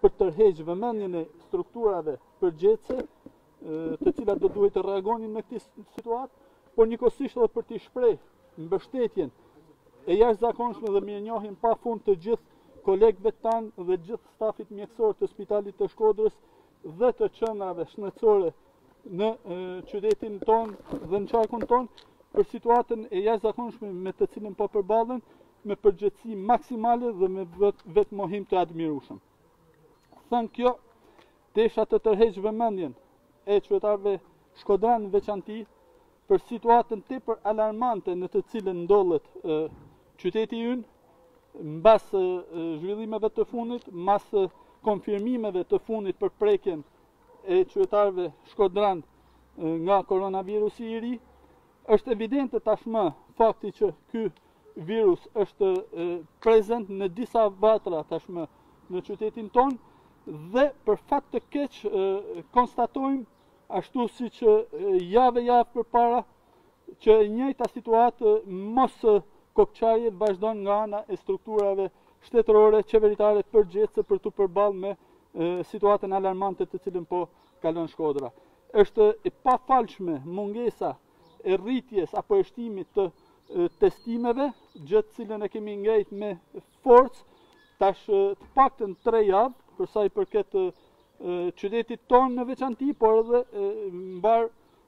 për tërheqë vëmendjen e strukturave përgjithëse, të cilat do duhet të reagonin në këtë situatë, por njëkohësisht edhe për t'i shpreh mbështetjen e jashtëzakonshme dhe mirënjohjen pafund të gjithë kolegëve tanë dhe gjithë stafit mjekësor të Spitalit të Shkodrës dhe të qendrave shëndetësore në qytetin tonë dhe në qarkun tonë për situatën e jashtëzakonshme me të cilën po përballen me përgjegjësi maksimale dhe me vetmohim të admirueshëm. Thënë kjo, desha të tërheq vëmendjen e qytetarëve shkodran në veçanti për situatën tepër alarmante në të cilën ndodhet qyteti ynë mbas zhvillimeve të fundit, mbas konfirmimeve të fundit për prekjen e qytetarëve shkodran nga koronavirusi i ri, është evidente tashmë fakti që ky virus është prezent në disa vatra tashmë në qytetin tonë dhe për fat të keq konstatojmë ashtu si që javë përpara që e njëjta situatë mos kokçarje vazhdon nga ana e strukturave shtetërore qeveritare përgjithëse për të përballë me situatën alarmante të cilën po kalon Shkodra. Është e pafalshme mungesa e rritjes apo e shtimit të testimeve, gjë të cilën e kemi ngejt me forcë tash të paktën 3 javë, për sa i përket qytetit tonë në veçanti, por edhe mbar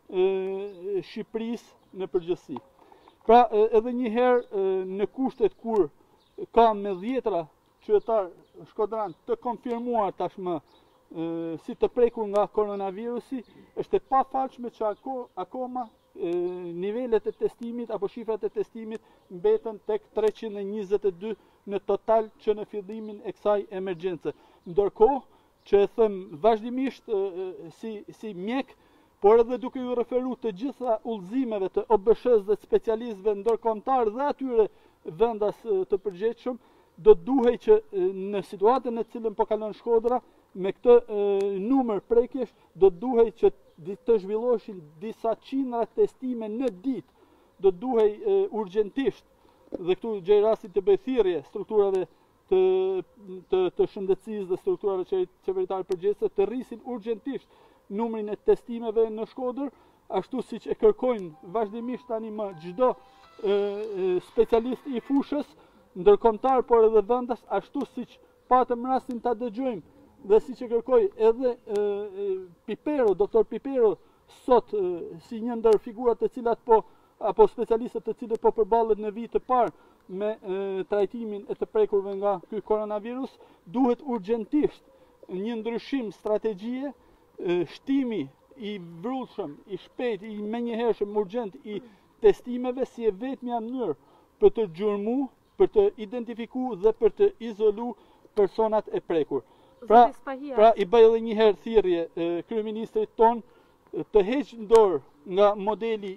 Shqipërisë në përgjithësi. Pra edhe një herë në kushtet kur ka me 10 qytetar shkodran të konfirmuar tashmë si të prekur nga koronavirusi, është e pafalshme që akoma nivelet e testimit apo shifrat e testimit mbeten tek 322 në total që në fillimin e kësaj emergjence. Ndërkohë që e them vazhdimisht si mjek, por edhe duke ju referu të gjitha udhëzimeve të OBSH-s dhe specialistëve ndërkombëtar dhe atyre vendas të përgjegjshëm, do duhej që në situatën e cilën po kalon Shkodra, me këtë numër prekjesh, do duhej që të zhvilloheshin disa qindra testime në ditë, do duhej urgjentisht, dhe këtu gjej rasti të bëj thirrje strukturave të shëndetësisë dhe strukturave qeveritare përgjithëse të rrisin urgjentisht numrin e testimeve në Shkodër, ashtu siç e kërkojnë vazhdimisht tani më çdo specialist i fushës, ndërkombëtar por edhe vendas, ashtu siç patëm rastin ta dëgjojmë dhe siç e kërkoi edhe Pipero, doktor Pipero, sot si një ndër figurat të cilat apo specialistët të cilët po përballet në vit të parë me trajtimin e të prekurve nga ky koronavirus, duhet urgjentisht një ndryshim strategjie, shtimi i vrullshëm, i shpejt, i menjëhershëm urgjent i testimeve si e vetmja mënyrë për të gjurmu, për të identifiku dhe për të izolu personat e prekur. Pra i bëj edhe një herë thirrje kryeministrit ton të heqë dorë nga modeli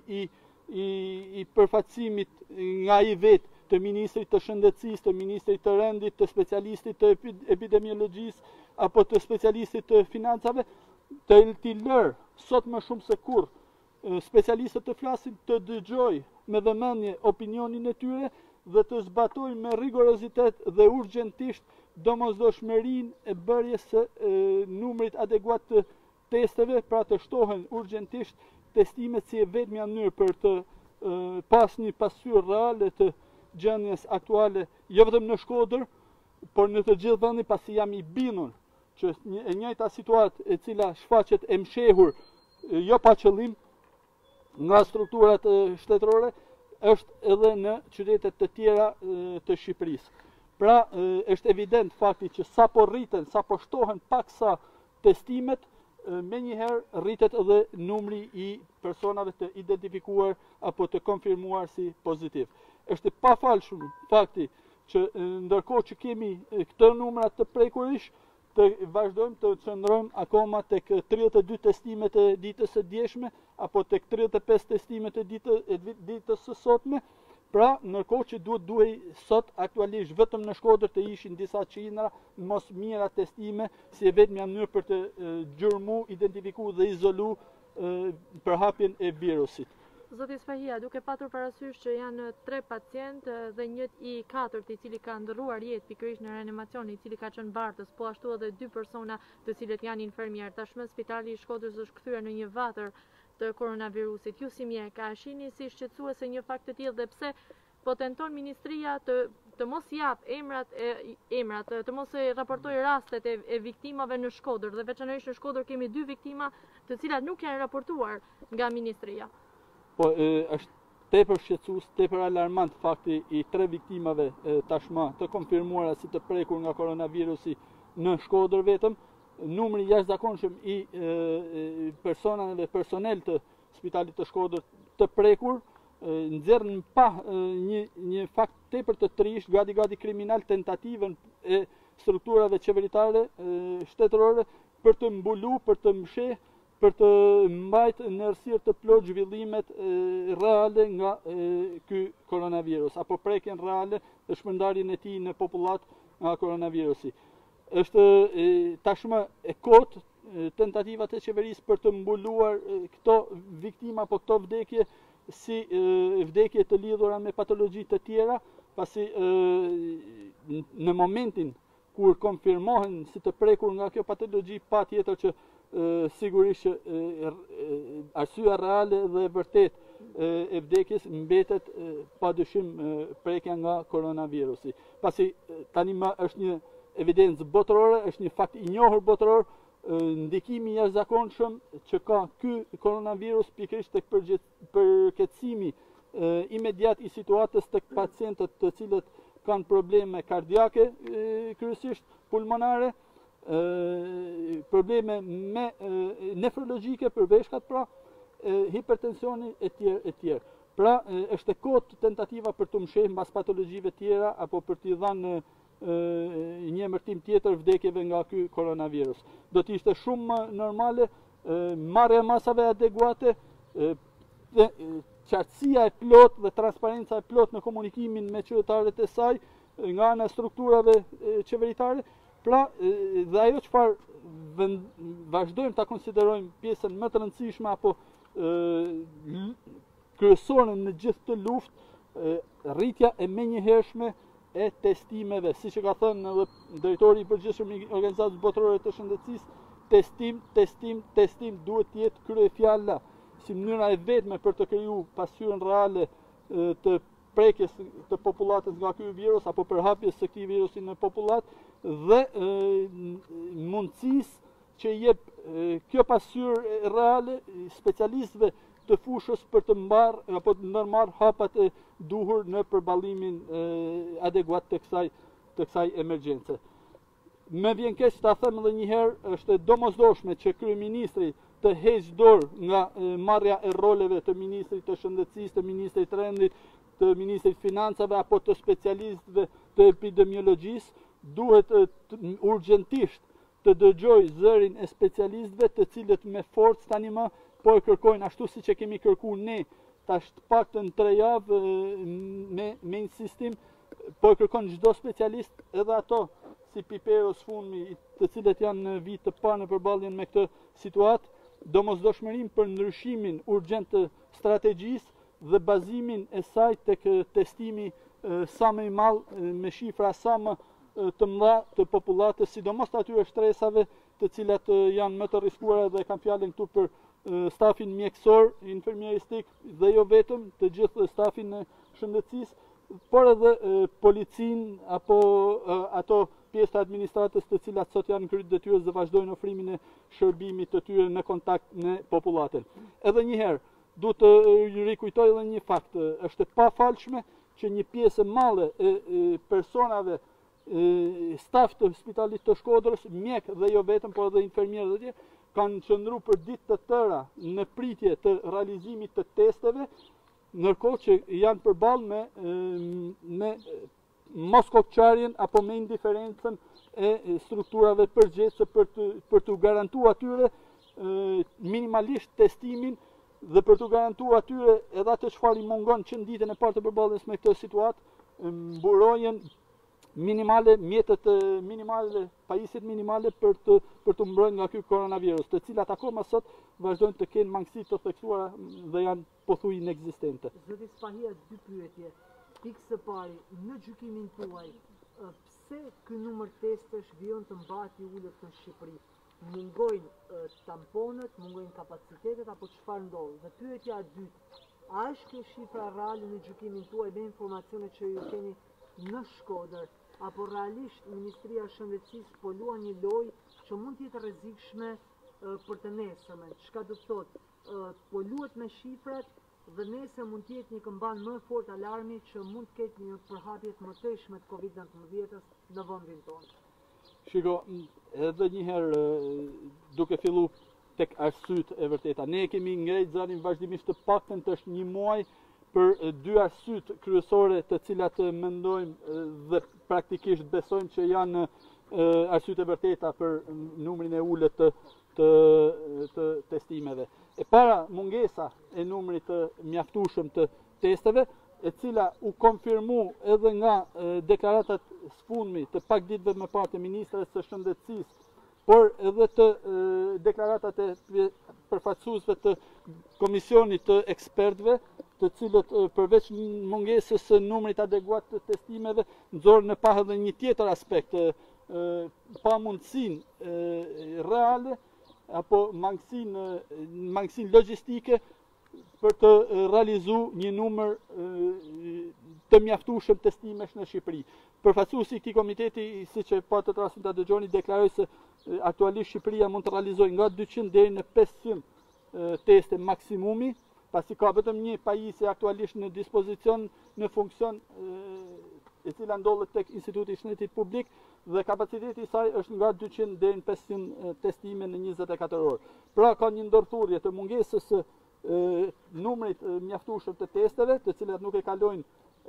i përfaqësimit nga i vetë të ministrit të shëndetësisë, të ministrit të rendit, të specialistit të epidemiologjisë apo të specialistit të financave, të t'i lërë sot më shumë se kurrë specialistët të flasin, të dëgjoj me vëmendje opinionin e tyre dhe të zbatoj me rigorozitet dhe urgjentisht domosdoshmërinë e bërjes së numrit adekuat të testeve, pra të shtohen urgjentisht testimet si e vetmja mënyrë për të pas një pasqyrë reale të gjendjes aktuale, jo vetëm në Shkodër, por në të gjithë vendin, pasi jam i bindur që e njëjta situatë e cila shfaqet e mshehur jo pa qëllim nga strukturat shtetërore, është edhe në qytetet të tjera të Shqipërisë. Pra, është evident fakti që sa po rriten, sa po shtohen paksa testimet, menjëherë rritet edhe numri i personave të identifikuar apo të konfirmuar si pozitiv. Është pafalshëm fakti që ndërkohë që kemi këtë numra të prekurish, të vazhdojmë të qëndrojmë akoma tek 32 testimet e ditës së djeshme apo tek 35 testimet e ditës së sotme. Pra, ndërkohë që duhej sot aktualisht vetëm në Shkodër të ishin disa qindra mos mira testime si e vetmja mënyrë për të gjurmu, identifiku dhe izolu përhapjen e virusit. Zoti Sfahia, duke patur parasysh që janë 3 pacientë dhe një i katërt i cili ka ndërruar jetë pikërisht në reanimacion, i cili ka qenë bartës, po ashtu edhe 2 persona të cilët janë infermier. Tashmë spitali i Shkodrës është kthyer në një vatër të koronavirusit. Ju si mjek, a shihni si shqetësuese një fakt të tillë dhe pse po tenton ministria të mos jap emrat, të mos e raportoj rastet e viktimave në Shkodër, dhe veçanërisht në Shkodër kemi 2 viktima të cilat nuk janë raportuar nga ministria. Po, është tepër shqetësues, tepër alarmant fakti i 3 viktimave tashmë të konfirmuara si të prekur nga koronavirusi në Shkodër vetëm. Numri jashtëzakonshëm i personave dhe personel të spitalit të Shkodër të prekur nxjerrën pa një fakt tepër të trisht, gati kriminal, tentativën e strukturave qeveritare shtetërore për të mbulu, për të msheh, për të mbajtë në errësirë të plot zhvillimet reale nga ky koronavirus, apo prekjen reale dhe shpërndarjen e tij në popullat nga koronavirusi. Është tashmë e kotë tentativat e qeverisë për të mbuluar këto viktima apo këto vdekje si vdekje të lidhura me patologji të tjera, pasi në momentin kur konfirmohen si të prekur nga kjo patologji, patjetër që sigurisht që arsyeja reale dhe e vërtet e vdekjes mbetet padyshim prekja nga koronavirusi. Pasi tani më është një evidencë botërore, është një fakt i njohur botëror, ndikimi jashtëzakonshëm që ka ky koronavirus pikërisht tek përkeqësimi imediat i situatës tek pacientët të cilët kanë probleme kardiake, kryesisht pulmonare, probleme me nefrologjike për veshkat, pra hipertensioni e tjerë. Pra është e kotë tentativa për të mshehur mbas patologjive tjera apo për t'i dhënë një emërtim tjetër vdekjeve nga ky koronavirus. Do të ishte shumë më normale marrja e masave adeguate, qartësia e plot dhe transparenca e plot në komunikimin me qytetarët e saj nga ana e strukturave qeveritare. Pra, dhe ajo çfarë vazhdojmë ta konsiderojmë pjesën më të rëndësishme apo kryesore në gjithë këtë luftë, rritja e menjëhershme e testimeve, siç e ka thënë edhe drejtori i përgjithshëm i Organizatës Botërore të Shëndetësisë, testim duhet të jetë kryefjala si mënyra e vetme për të krijuar pasqyrën reale të prekjes të popullatës nga ky virus apo përhapjes së këtij virusi në popullat dhe mundësisë që jep kjo pasqyrë reale specialistëve të fushës për të mbarë apo të ndërmarrë hapat e duhur në përballimin adekuat të kësaj emergjence. Më vjen keq ta them edhe një herë, është domosdoshme që kryeministri të heqë dorë nga marrja e roleve të ministrit të shëndetësisë, të ministrit të rendit, të ministrit financave apo të specialistëve të epidemiologjisë. Duhet urgjentisht të dëgjoj zërin e specialistëve, të cilët me forcë tani më po e kërkojnë ashtu siç e kemi kërkuar ne tash të paktën 3 javë me insistim, po e kërkon çdo specialist, edhe ato si Pipero Sfunmi, të cilët janë në vit të parë në përballjen me këtë situatë, domosdoshmërinë për ndryshimin urgjent të strategjisë dhe bazimin e saj tek testimi sa më i madh me shifra sa më të mëdha të popullatës, sidomos të atyre shtresave të cilat janë më të rrezikuara dhe kanë fjalën këtu për stafin mjekësor, infermieristik dhe jo vetëm, të gjithë stafin e shëndetësisë, por edhe policinë apo ato pjesë të administratës të cilat sot janë kryet detyrës dhe vazhdojnë ofrimin e shërbimit të tyre në kontakt me popullatën. Edhe një herë, duhet të rikujtoj edhe një fakt, është e pafalshme që një pjesë e madhe e personave staf të spitalit të Shkodrës, mjek dhe jo vetëm, por edhe infermierë dhe tjerë, kanë qëndruar për ditë të tëra në pritje të realizimit të testeve, ndërkohë që janë përballë me moskokçarjen apo me indiferencën e strukturave përgjithëse për të garantuar atyre minimalisht testimin dhe për të garantuar atyre edhe atë çfarë i mungon që në ditën e parë të përballjes me këtë situatë, mburojën minimale, mjetet minimale, pajisjet minimale për të mbrojtur nga ky koronavirus, të cilat akoma sot vazhdojnë të kenë mangësi të theksuara dhe janë pothuaj inekzistente. Zoti Spahia, dy pyetje. Pikë së pari, në gjykimin tuaj, pse ky numër testesh vjen të mbati ulët në Shqipëri? Mungojnë tamponët, mungojnë kapacitetet apo çfarë ndodh? Dhe pyetja e dytë, a është kjo shifra reale në gjykimin tuaj me informacione që ju keni në Shkodër, apo realisht Ministria e Shëndetësisë po luan një lojë që mund të jetë rrezikshme për të nesërmen? Çka do të thotë? Po luhet me shifrat dhe nesër mund të jetë një këmban më fort alarmi që mund të ketë një përhapje të mëtejshme të Covid-19 në vendin tonë. Shiko, edhe një herë duke fillu tek arsyet e vërteta. Ne kemi ngrejt zërin vazhdimisht të paktën tash një muaj për dy arsyet kryesore të cilat mendojmë dhe praktikisht besojmë që janë arsyet e vërteta për numrin e ulët të testimeve. E para, mungesa e numrit të mjaftueshëm të testeve, e cila u konfirmu edhe nga deklaratat sfundmi të pak ditëve më parë të Ministres së Shëndetësisë, por edhe të deklaratat e përfaqësuesve të Komisionit të ekspertëve, të cilët përveç mungesës së numrit adekuat të testimeve, nxorën në pah edhe një tjetër aspekt, pamundësinë reale apo mangësinë logjistike për të realizu një numër të mjaftueshëm testimesh në Shqipëri. Përfaqësuesi i këtij komiteti, siç e patët rastin ta dëgjoni, deklaroi se aktualisht Shqipëria mund të realizojë nga 200 deri në 500 teste maksimumi, pasi ka vetëm një pajisje aktualisht në dispozicion, në funksion, e cila ndodhet tek Instituti i Shëndetit Publik, dhe kapaciteti i saj është nga 200 deri në 500 testime në 24 orë. Pra ka një ndërthurje të mungesës së numrit mjaftueshëm të testeve, të cilat nuk e kalojnë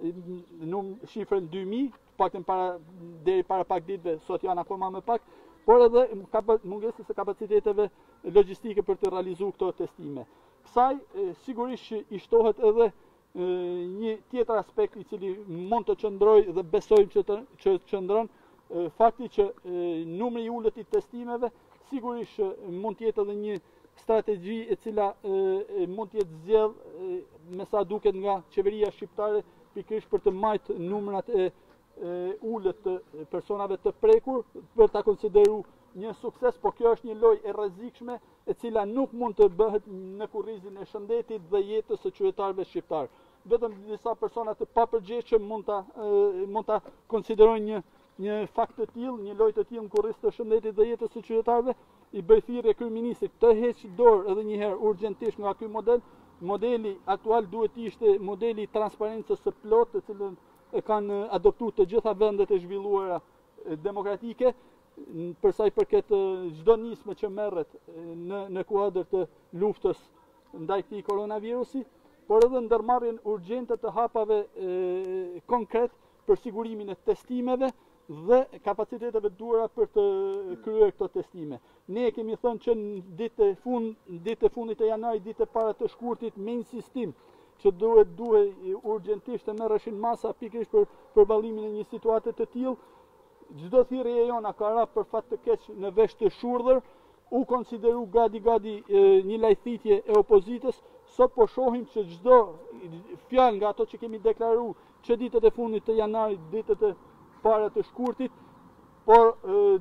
shifrën 2000, paktën deri para pak ditëve, sot janë akoma më pak, por edhe mungesës së kapaciteteve logjistike për të realizuar këto testime. Kësaj sigurisht që i shtohet edhe një tjetër aspekt i cili mund të qëndrojë dhe besojmë që qëndron, fakti që numri i ulët i testimeve sigurisht mund të jetë edhe një strategji e cila mund të jetë zgjedh me sa duket nga qeveria shqiptare, pikërisht për të mbajtur numrat e ulët të personave të prekur, për ta konsideruar një sukses, por kjo është një lojë e rrezikshme e cila nuk mund të bëhet në kurrizin e shëndetit dhe jetës së qytetarëve shqiptar. Vetëm disa persona të papërgjegjshëm mund ta konsiderojnë një fakt të tillë, një lojë të tillë në kurriz të shëndetit dhe jetës së qytetarëve. I bëj thirrje kryeministit të heqë dorë edhe një herë urgjentisht nga ky model. Modeli aktual duhet të ishte modeli i transparencës së plotë, të cilën e kanë adoptuar të gjitha vendet e zhvilluara demokratike, për sa i përket çdo nismë që merret në kuadër të luftës ndaj këtij koronavirusi, por edhe ndërmarrjen urgjente të hapave konkret për sigurimin e testimeve dhe kapaciteteve duara për të kryer këto testime. Ne kemi thënë që në ditë e fundit të janarit, ditë e para të shkurtit, me insistim që duhet urgjentisht të merreshin masa pikërisht për përballimin e një situate të tillë. Çdo thirrje jona ka rap për fat të keq në vesh të shurdhër, u konsideru gati një lajthitje e opozitës. Sot po shohim që çdo fjalë nga ato që kemi deklaruar që ditët e fundit të janarit, ditët e para të shkurtit, por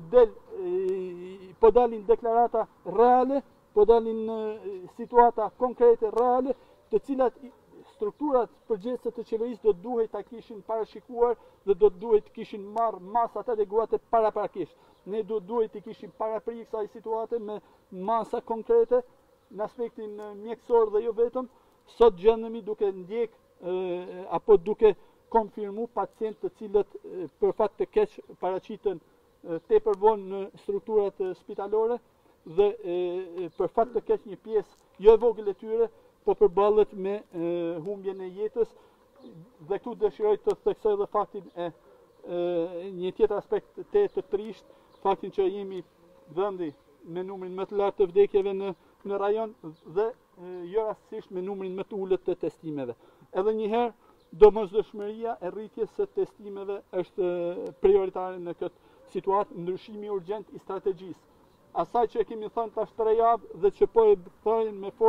po dalin deklarata reale, po dalin situata konkrete reale, të cilat strukturat përgjithëse të qeverisë do duhet ta kishin parashikuar dhe do duhet të kishin marrë masat adekuate paraprakisht. Ne do duhet të kishim paraprik kësaj situate me masa konkrete në aspektin mjekësor dhe jo vetëm. Sot gjendemi duke ndjek apo duke konfirmu pacient të cilët për fat të keq paraqiten tepër vonë në strukturat spitalore dhe për fat të keq një pjesë jo e vogël e tyre po përballet me humbjen e jetës. Dhe këtu dëshiroj të theksoj edhe faktin e një tjetër aspekt të trisht, faktin që jemi vendi me numrin më të lartë të vdekjeve në rajon dhe jo rastësisht me numrin më të ulët të testimeve. Edhe një herë, domosdoshmëria e rritjes së testimeve është prioritare në këtë situatë, ndryshimi urgjent i strategjisë. Asaj që kemi thënë tash 3 javë dhe që po e thojnë me forcë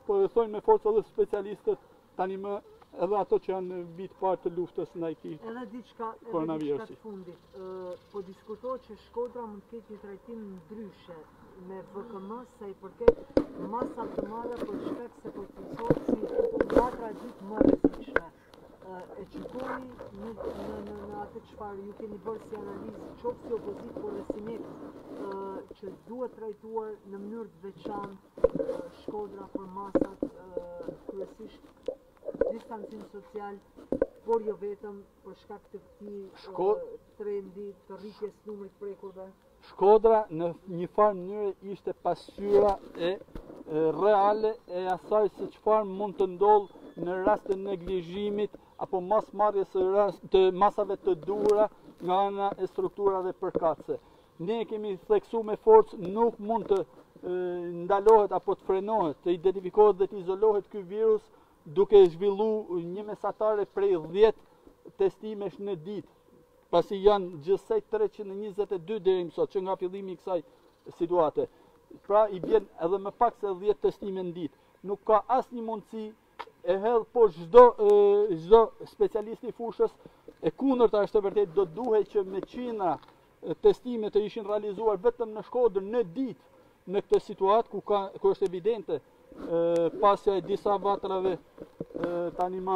po e thojnë me forcë edhe specialistët tani më edhe ato që janë në vit parë të luftës ndaj këtij Edhe diçka koronavirusi. të fundit. Po diskutohet që Shkodra mund të ketë një trajtim ndryshe me VKM sa i përket masa të madhe për shkak se përcilësohet si latra e dytë më rrezikshme. E qykoni në atë çfarë ju keni bërë si analizë, qoftë si opozitë, por dhe si nek, që duhet trajtuar në mënyrë të veçantë Shkodra për masat, kryesisht distancim social, por jo vetëm për shkak të këtij trendi të rritjes numrit prekurve. Shkodra në një farë mënyrë ishte pasqyra e reale e asaj se çfarë mund të ndodhë në rast të neglizhimit apo mosmarrjes të masave të duhura nga ana e strukturave përkatëse. Ne kemi theksuar me forcë nuk mund të ndalohet apo të frenohet, të identifikohet dhe të izolohet ky virus duke zhvilluar një mesatare prej 10 testimesh në ditë, pasi janë gjithsej 322 deri më sot, që nga fillimi i kësaj situate. Pra i bjen edhe më pak se 10 testime në ditë. Nuk ka asnjë mundësi e hedh po çdo specialist i fushës e kundërta është e vërtet, do duhet që me qindra testime të ishin realizuar vetëm në Shkodër në ditë në këtë situatë ku është evidente pasja e disa vatrave tani më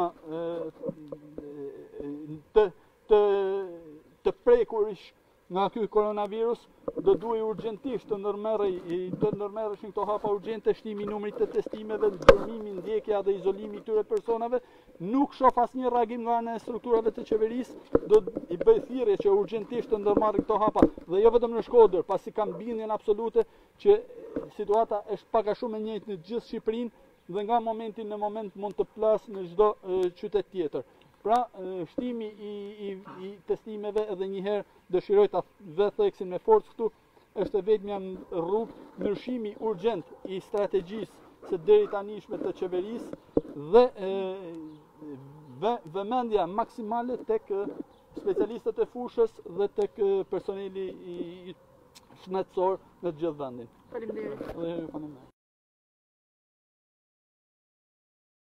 të prekurish nga ky koronavirus, do duhej urgjentisht të ndërmerreshin këto hapa urgjente, shtimi i numrit të testimeve, ndërmimi, ndjekja dhe izolimi i këtyre personave. Nuk shoh asnjë reagim nga ana e strukturave të qeverisë, do i bëj thirrje që urgjentisht të ndërmarrin këto hapa dhe jo vetëm në Shkodër, pasi kam bindjen absolute që situata është pak a shumë e njëjtë në gjithë Shqipërinë dhe nga momenti në moment mund të plasë në çdo qytet tjetër. Pra, shtimi i testimeve edhe njëherë dëshiroj ta theksin me forcë këtu, është vetëm rrugë ndryshimi urgjent i strategjisë së deri tanishme të qeverisë dhe vëmendja maksimale tek specialistët e fushës dhe tek personeli i shëndetësor në të gjithë vendin. Faleminderit.